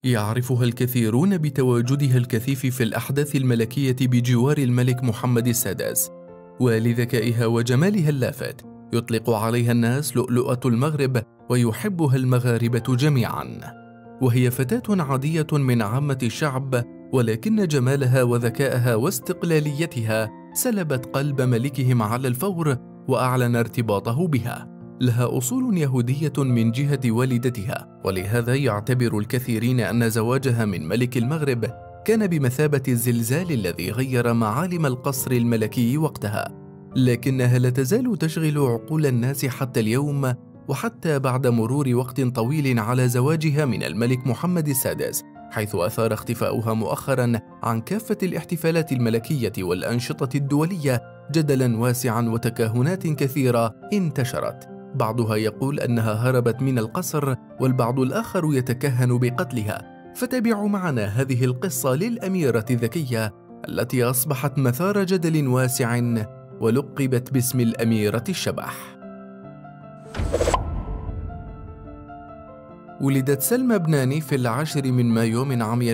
يعرفها الكثيرون بتواجدها الكثيف في الأحداث الملكية بجوار الملك محمد السادس، ولذكائها وجمالها اللافت يطلق عليها الناس لؤلؤة المغرب، ويحبها المغاربة جميعا. وهي فتاة عادية من عامة الشعب، ولكن جمالها وذكائها واستقلاليتها سلبت قلب ملكهم على الفور، وأعلن ارتباطه بها. لها أصول يهودية من جهة والدتها، ولهذا يعتبر الكثيرين أن زواجها من ملك المغرب كان بمثابة الزلزال الذي غير معالم القصر الملكي وقتها. لكنها لا تزال تشغل عقول الناس حتى اليوم، وحتى بعد مرور وقت طويل على زواجها من الملك محمد السادس، حيث أثار اختفاؤها مؤخرا عن كافة الاحتفالات الملكية والأنشطة الدولية جدلا واسعا وتكهنات كثيرة انتشرت. بعضها يقول أنها هربت من القصر، والبعض الآخر يتكهن بقتلها. فتابعوا معنا هذه القصة للأميرة ذكية التي أصبحت مثار جدل واسع، ولقبت باسم الأميرة الشبح. ولدت سلمى بناني في 10 من مايو من عام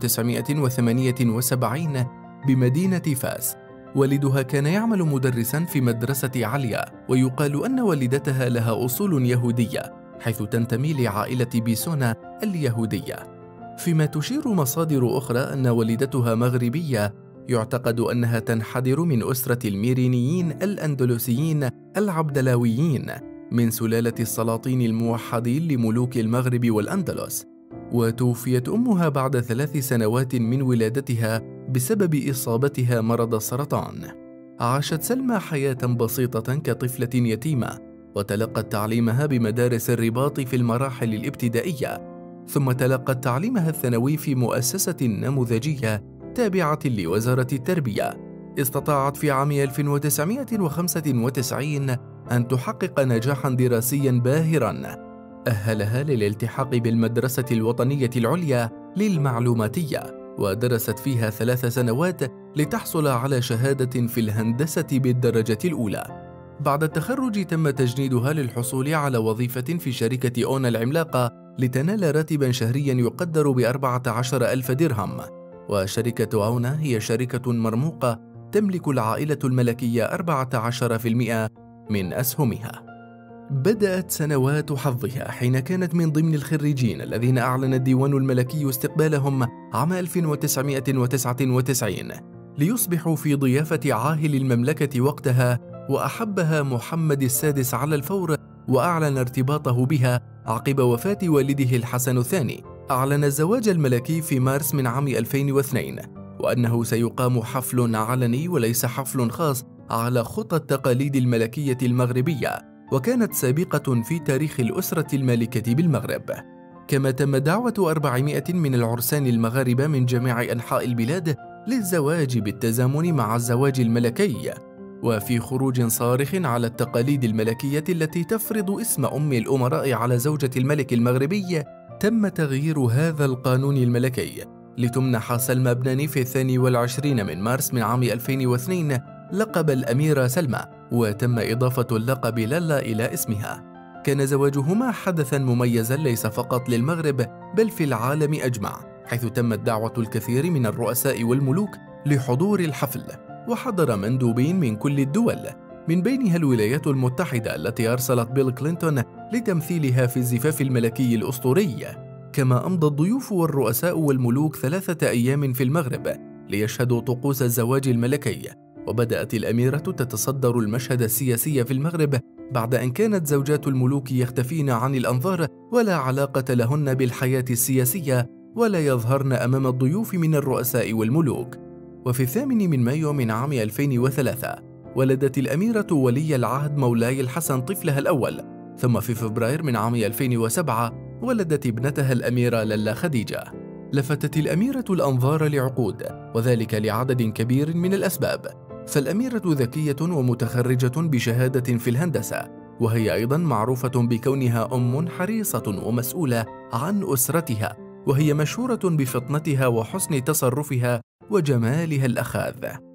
1978 بمدينة فاس. والدها كان يعمل مدرسا في مدرسة عليا، ويقال أن والدتها لها أصول يهودية، حيث تنتمي لعائلة بيسونا اليهودية. فيما تشير مصادر أخرى أن والدتها مغربية، يعتقد أنها تنحدر من أسرة الميرينيين الأندلسيين العبدلاويين من سلالة السلاطين الموحدين لملوك المغرب والأندلس. وتوفيت أمها بعد 3 سنوات من ولادتها بسبب إصابتها مرض السرطان. عاشت سلمى حياة بسيطة كطفلة يتيمة، وتلقت تعليمها بمدارس الرباط في المراحل الابتدائية، ثم تلقت تعليمها الثانوي في مؤسسة نموذجية تابعة لوزارة التربية. استطاعت في عام 1995 أن تحقق نجاحا دراسيا باهرا أهلها للالتحاق بالمدرسة الوطنية العليا للمعلوماتية، ودرست فيها 3 سنوات لتحصل على شهادة في الهندسة بالدرجة الأولى. بعد التخرج تم تجنيدها للحصول على وظيفة في شركة أونا العملاقة لتنال راتبا شهريا يقدر ب14,000 درهم. وشركة أونا هي شركة مرموقة تملك العائلة الملكية 14% من أسهمها. بدأت سنوات حظها حين كانت من ضمن الخريجين الذين أعلن الديوان الملكي استقبالهم عام 1999 ليصبحوا في ضيافة عاهل المملكة وقتها، وأحبها محمد السادس على الفور، وأعلن ارتباطه بها عقب وفاة والده الحسن الثاني. أعلن الزواج الملكي في مارس من عام 2002، وأنه سيقام حفل علني وليس حفل خاص على خطى التقاليد الملكية المغربية، وكانت سابقة في تاريخ الأسرة المالكة بالمغرب. كما تم دعوة 400 من العرسان المغاربة من جميع أنحاء البلاد للزواج بالتزامن مع الزواج الملكي. وفي خروج صارخ على التقاليد الملكية التي تفرض اسم أم الأمراء على زوجة الملك المغربي، تم تغيير هذا القانون الملكي لتمنح سلمى بناني في 22 من مارس من عام 2002 لقب الأميرة سلمى، وتم إضافة اللقب لالا إلى اسمها. كان زواجهما حدثا مميزا ليس فقط للمغرب بل في العالم أجمع، حيث تمت دعوة الكثير من الرؤساء والملوك لحضور الحفل، وحضر مندوبين من كل الدول، من بينها الولايات المتحدة التي أرسلت بيل كلينتون لتمثيلها في الزفاف الملكي الأسطوري. كما أمضى الضيوف والرؤساء والملوك 3 أيام في المغرب ليشهدوا طقوس الزواج الملكي. وبدأت الأميرة تتصدر المشهد السياسي في المغرب بعد أن كانت زوجات الملوك يختفين عن الأنظار، ولا علاقة لهن بالحياة السياسية، ولا يظهرن أمام الضيوف من الرؤساء والملوك. وفي 8 من مايو من عام 2003 ولدت الأميرة ولي العهد مولاي الحسن طفلها الأول، ثم في فبراير من عام 2007 ولدت ابنتها الأميرة لالا خديجة. لفتت الأميرة الأنظار لعقود، وذلك لعدد كبير من الأسباب. فالأميرة ذكية ومتخرجة بشهادة في الهندسة، وهي أيضا معروفة بكونها أم حريصة ومسؤولة عن أسرتها، وهي مشهورة بفطنتها وحسن تصرفها وجمالها الأخاذ.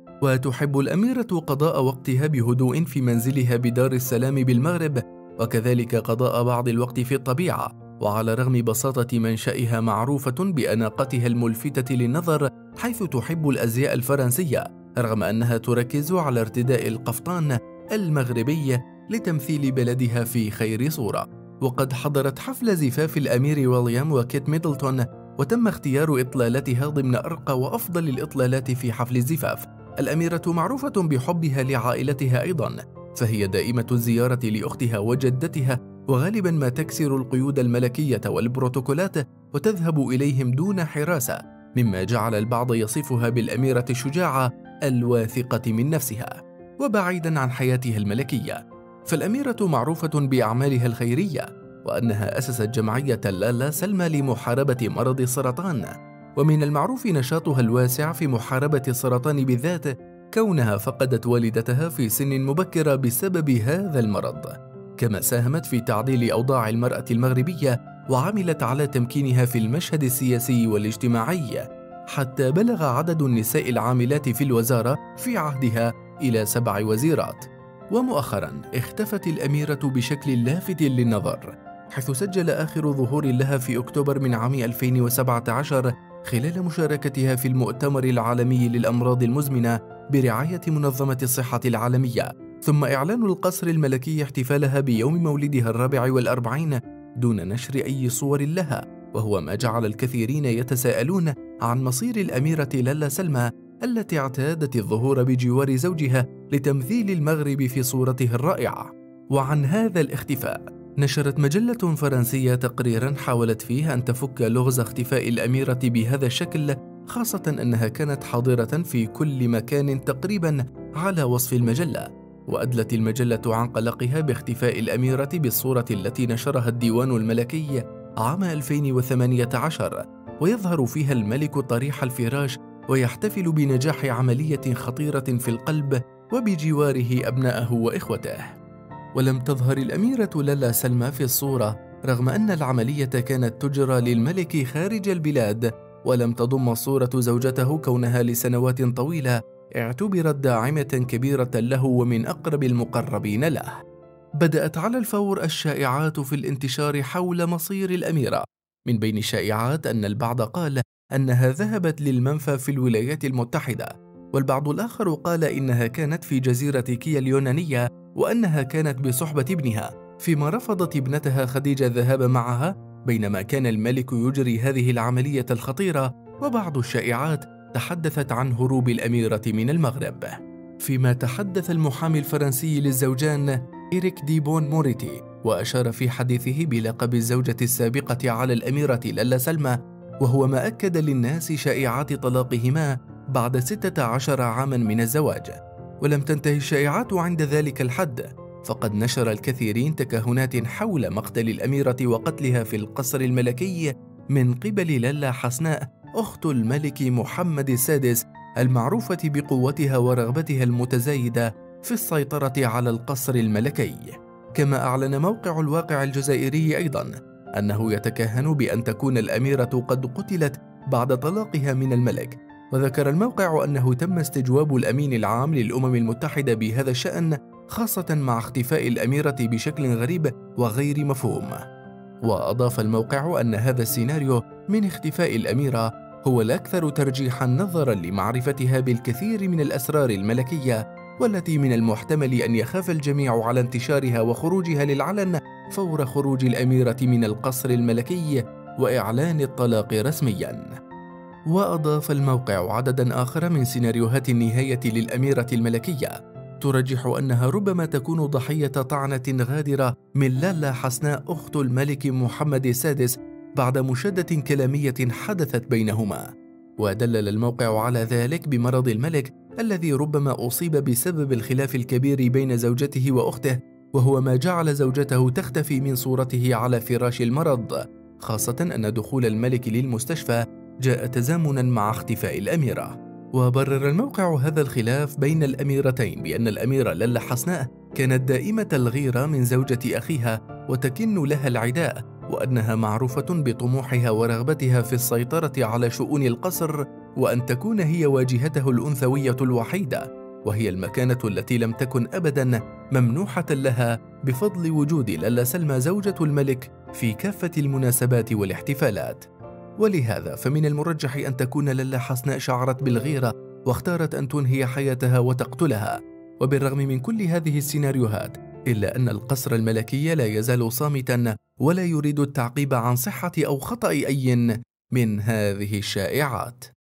وتحب الأميرة قضاء وقتها بهدوء في منزلها بدار السلام بالمغرب، وكذلك قضاء بعض الوقت في الطبيعة، وعلى رغم بساطة منشأها معروفة بأناقتها الملفتة للنظر حيث تحب الأزياء الفرنسية، رغم أنها تركز على ارتداء القفطان المغربي لتمثيل بلدها في خير صورة. وقد حضرت حفل زفاف الأمير ويليام وكيت ميدلتون، وتم اختيار إطلالتها ضمن أرقى وأفضل الإطلالات في حفل الزفاف. الأميرة معروفة بحبها لعائلتها أيضاً، فهي دائمة الزيارة لأختها وجدتها، وغالباً ما تكسر القيود الملكية والبروتوكولات وتذهب إليهم دون حراسة، مما جعل البعض يصفها بالأميرة الشجاعة الواثقة من نفسها. وبعيداً عن حياتها الملكية، فالأميرة معروفة بأعمالها الخيرية، وأنها أسست جمعية لالا سلمى لمحاربة مرض السرطان، ومن المعروف نشاطها الواسع في محاربة السرطان بالذات، كونها فقدت والدتها في سن مبكرة بسبب هذا المرض. كما ساهمت في تعديل أوضاع المرأة المغربية، وعملت على تمكينها في المشهد السياسي والاجتماعي، حتى بلغ عدد النساء العاملات في الوزارة في عهدها إلى 7 وزيرات. ومؤخرا اختفت الأميرة بشكل لافت للنظر، حيث سجل آخر ظهور لها في أكتوبر من عام 2017 خلال مشاركتها في المؤتمر العالمي للأمراض المزمنة برعاية منظمة الصحة العالمية، ثم إعلان القصر الملكي احتفالها بيوم مولدها 44 دون نشر أي صور لها، وهو ما جعل الكثيرين يتساءلون عن مصير الأميرة لالا سلمى التي اعتادت الظهور بجوار زوجها لتمثيل المغرب في صورته الرائعة. وعن هذا الاختفاء، نشرت مجلة فرنسية تقريرا حاولت فيه أن تفك لغز اختفاء الأميرة بهذا الشكل، خاصة أنها كانت حاضرة في كل مكان تقريبا على وصف المجلة. وأدلت المجلة عن قلقها باختفاء الأميرة بالصورة التي نشرها الديوان الملكي عام 2018، ويظهر فيها الملك طريح الفراش ويحتفل بنجاح عملية خطيرة في القلب وبجواره أبنائه وإخوته. ولم تظهر الأميرة لالا سلمى في الصورة، رغم أن العملية كانت تجرى للملك خارج البلاد، ولم تضم صورة زوجته كونها لسنوات طويلة اعتبرت داعمة كبيرة له ومن أقرب المقربين له. بدأت على الفور الشائعات في الانتشار حول مصير الأميرة، من بين الشائعات أن البعض قال أنها ذهبت للمنفى في الولايات المتحدة، والبعض الآخر قال إنها كانت في جزيرة كيا اليونانية، وأنها كانت بصحبة ابنها، فيما رفضت ابنتها خديجة الذهاب معها بينما كان الملك يجري هذه العملية الخطيرة. وبعض الشائعات تحدثت عن هروب الأميرة من المغرب، فيما تحدث المحامي الفرنسي للزوجان إريك دي بون موريتي، وأشار في حديثه بلقب الزوجة السابقة على الأميرة لالا سلمى، وهو ما أكد للناس شائعات طلاقهما بعد 16 عاما من الزواج. ولم تنتهي الشائعات عند ذلك الحد، فقد نشر الكثيرين تكهنات حول مقتل الأميرة وقتلها في القصر الملكي من قبل لالا حسناء أخت الملك محمد السادس، المعروفة بقوتها ورغبتها المتزايدة في السيطرة على القصر الملكي. كما أعلن موقع الواقع الجزائري أيضا أنه يتكهن بأن تكون الأميرة قد قتلت بعد طلاقها من الملك، وذكر الموقع أنه تم استجواب الأمين العام للأمم المتحدة بهذا الشأن، خاصة مع اختفاء الأميرة بشكل غريب وغير مفهوم. وأضاف الموقع أن هذا السيناريو من اختفاء الأميرة هو الأكثر ترجيحا نظرا لمعرفتها بالكثير من الأسرار الملكية، والتي من المحتمل أن يخاف الجميع على انتشارها وخروجها للعلن فور خروج الأميرة من القصر الملكي وإعلان الطلاق رسميا. وأضاف الموقع عددا آخر من سيناريوهات النهاية للأميرة الملكية ترجح أنها ربما تكون ضحية طعنة غادرة من لالا حسناء أخت الملك محمد السادس بعد مشادة كلامية حدثت بينهما. ودلل الموقع على ذلك بمرض الملك الذي ربما أصيب بسبب الخلاف الكبير بين زوجته وأخته، وهو ما جعل زوجته تختفي من صورته على فراش المرض، خاصة أن دخول الملك للمستشفى جاء تزامنا مع اختفاء الأميرة. وبرر الموقع هذا الخلاف بين الأميرتين بأن الأميرة لالا حسناء كانت دائمة الغيرة من زوجة أخيها وتكن لها العداء، وأنها معروفة بطموحها ورغبتها في السيطرة على شؤون القصر، وأن تكون هي واجهته الأنثوية الوحيدة، وهي المكانة التي لم تكن أبدا ممنوحة لها بفضل وجود لالا سلمى زوجة الملك في كافة المناسبات والاحتفالات. ولهذا فمن المرجح أن تكون لالا حسناء شعرت بالغيرة واختارت أن تنهي حياتها وتقتلها. وبالرغم من كل هذه السيناريوهات إلا أن القصر الملكي لا يزال صامتا ولا يريد التعقيب عن صحة أو خطأ أي من هذه الشائعات.